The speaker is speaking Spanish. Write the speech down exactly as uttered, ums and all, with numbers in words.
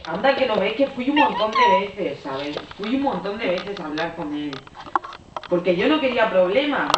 anda que no veis que fui un montón de veces, ¿sabes? Fui un montón de veces a hablar con él. Porque yo no quería problemas.